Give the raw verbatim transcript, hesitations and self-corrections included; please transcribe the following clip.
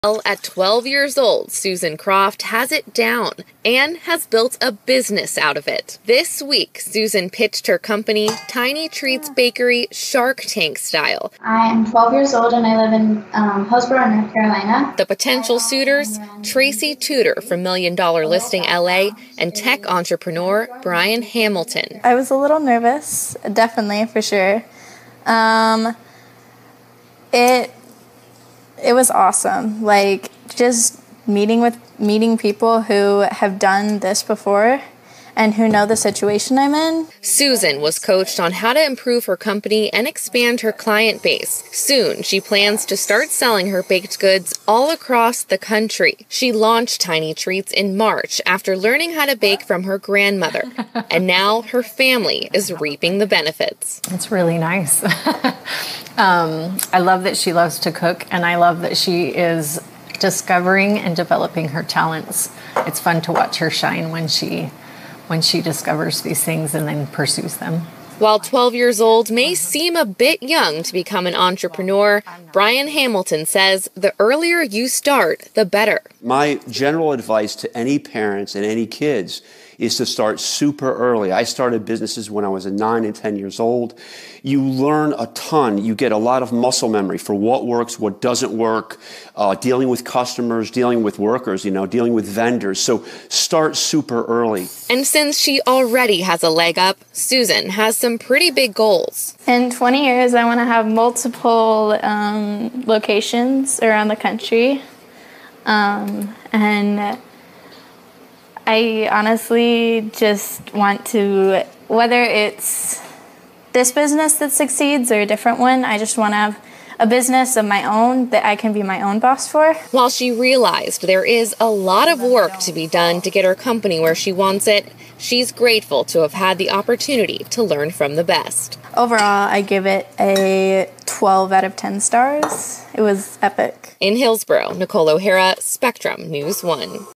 Well, at twelve years old, Susan Croft has it down and has built a business out of it. This week, Susan pitched her company, Tiny Treats Bakery, Shark Tank style. I am twelve years old and I live in um, Hillsborough, North Carolina. The potential suitors, Tracy Tudor from Million Dollar Listing L A and tech entrepreneur Brian Hamilton. I was a little nervous, definitely, for sure. Um, it... It was awesome, like just meeting with meeting people who have done this before and who know the situation I'm in. Susan was coached on how to improve her company and expand her client base. Soon, she plans to start selling her baked goods all across the country. She launched Tiny Treats in March after learning how to bake from her grandmother. And now her family is reaping the benefits. It's really nice. um, I love that she loves to cook, and I love that she is discovering and developing her talents. It's fun to watch her shine when she when she discovers these things and then pursues them. While twelve years old may seem a bit young to become an entrepreneur, Brian Hamilton says the earlier you start, the better. My general advice to any parents and any kids is to start super early. I started businesses when I was nine and ten years old. You learn a ton. You get a lot of muscle memory for what works, what doesn't work, uh, dealing with customers, dealing with workers, you know, dealing with vendors. So start super early. And since she already has a leg up, Susan has some pretty big goals. In twenty years, I want to have multiple um, locations around the country. Um, and I honestly just want to, whether it's this business that succeeds or a different one, I just want to have a business of my own that I can be my own boss for. While she realized there is a lot of work to be done to get her company where she wants it, she's grateful to have had the opportunity to learn from the best. Overall, I give it a twelve out of ten stars. It was epic. In Hillsborough, Nicole O'Hara, Spectrum News one.